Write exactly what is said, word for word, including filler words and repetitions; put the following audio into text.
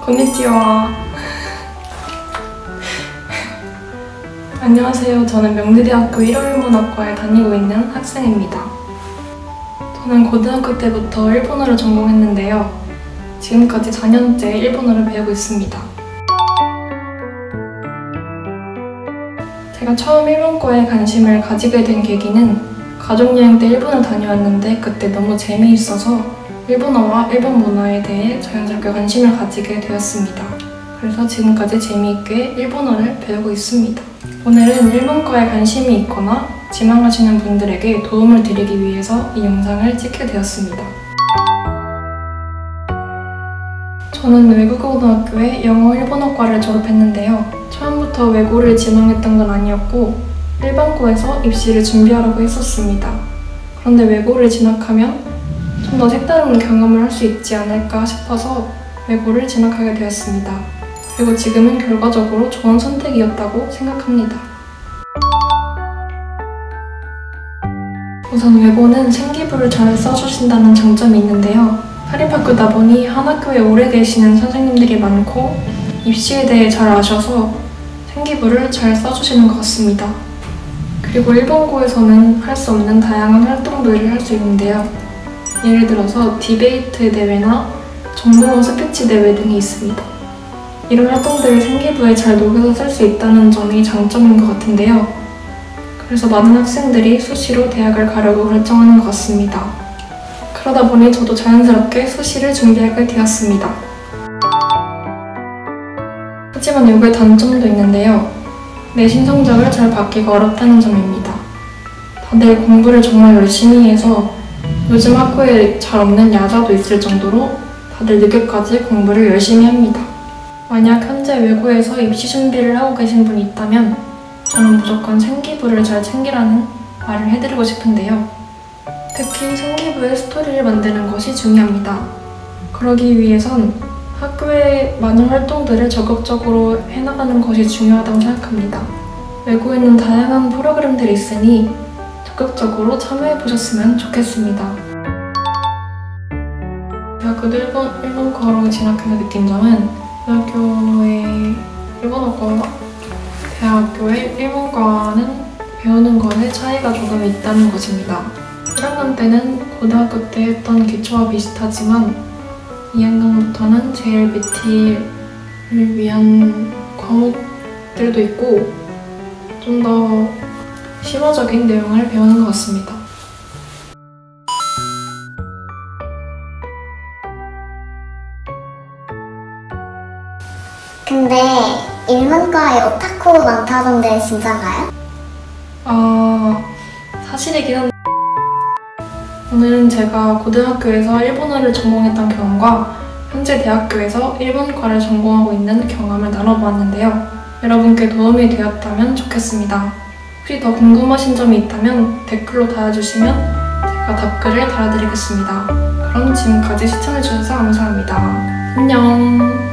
konnichiwa. 안녕하세요. 저는 명리대학교 일어일본어과에 다니고 있는 학생입니다. 저는 고등학교 때부터 일본어를 전공했는데요. 지금까지 사 년째 일본어를 배우고 있습니다. 제가 처음 일본과에 관심을 가지게 된 계기는 가족여행 때 일본을 다녀왔는데 그때 너무 재미있어서 일본어와 일본 문화에 대해 자연스럽게 관심을 가지게 되었습니다. 그래서 지금까지 재미있게 일본어를 배우고 있습니다. 오늘은 일본과에 관심이 있거나 지망하시는 분들에게 도움을 드리기 위해서 이 영상을 찍게 되었습니다. 저는 외국어고등학교에 영어 일본어과를 졸업했는데요. 처음부터 외고를 지망했던 건 아니었고 일반고에서 입시를 준비하라고 했었습니다. 그런데 외고를 진학하면 좀 더 색다른 경험을 할 수 있지 않을까 싶어서 외고를 진학하게 되었습니다. 그리고 지금은 결과적으로 좋은 선택이었다고 생각합니다. 우선 외고는 생기부를 잘 써주신다는 장점이 있는데요. 사립학교다 보니 한 학교에 오래 계시는 선생님들이 많고 입시에 대해 잘 아셔서 생기부를 잘 써주시는 것 같습니다. 그리고 일본고에서는 할 수 없는 다양한 활동들을 할 수 있는데요. 예를 들어서 디베이트 대회나 정보원 스피치 대회 등이 있습니다. 이런 활동들을 생기부에 잘 녹여서 쓸 수 있다는 점이 장점인 것 같은데요. 그래서 많은 학생들이 수시로 대학을 가려고 결정하는 것 같습니다. 그러다 보니 저도 자연스럽게 수시를 준비하게 되었습니다. 하지만 여기에 단점도 있는데요. 내신 성적을 잘 받기가 어렵다는 점입니다. 다들 공부를 정말 열심히 해서 요즘 학교에 잘 없는 야자도 있을 정도로 다들 늦게까지 공부를 열심히 합니다. 만약 현재 외고에서 입시 준비를 하고 계신 분이 있다면 저는 무조건 생기부를 잘 챙기라는 말을 해드리고 싶은데요. 특히 생기부에 스토리를 만드는 것이 중요합니다. 그러기 위해선 학교의 많은 활동들을 적극적으로 해나가는 것이 중요하다고 생각합니다. 외고에는 다양한 프로그램들이 있으니 적극적으로 참여해보셨으면 좋겠습니다. 대학교도 일본, 일본과로 진학해서 느낀 점은 대학교의 일본어과와 대학교의 일본과는 배우는 것에 차이가 조금 있다는 것입니다. 일 학년 때는 고등학교 때 했던 기초와 비슷하지만 이 학년부터는 제이엘비티를 위한 과목들도 있고 좀 더 심화적인 내용을 배우는 것 같습니다. 근데 일본과에 오타쿠 많다던데 진짠가요? 아... 사실이긴 한데 오늘은 제가 고등학교에서 일본어를 전공했던 경험과 현재 대학교에서 일본과를 전공하고 있는 경험을 나눠보았는데요. 여러분께 도움이 되었다면 좋겠습니다. 혹시 더 궁금하신 점이 있다면 댓글로 달아주시면 제가 답글을 달아드리겠습니다. 그럼 지금까지 시청해주셔서 감사합니다. 안녕!